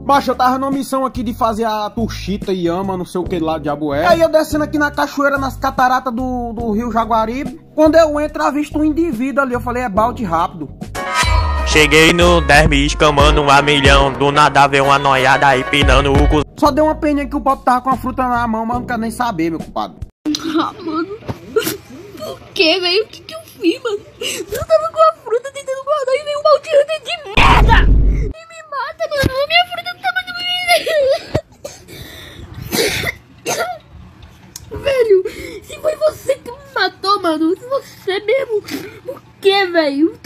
Macho, eu tava numa missão aqui de fazer a Tuxita e Ama, não sei o que lá, diabo é. Aí eu descendo aqui na cachoeira, nas cataratas do Rio Jaguaribe. Quando eu entro, avisto um indivíduo ali. Eu falei, é balde rápido. Cheguei no 10 me escamando 1 milhão. Do nada veio uma noiada aí pinando o cu. Só deu uma peninha que o Pop tava com a fruta na mão, mas não quero nem saber, meu compadre. Ah, mano. Por que, velho? O que eu fiz, mano? Eu tava com a fruta tentando guardar e veio um balde de merda! E me mata, mano. Minha fruta tá muito... Velho, se foi você que me matou, mano. Se você mesmo... Por que, velho?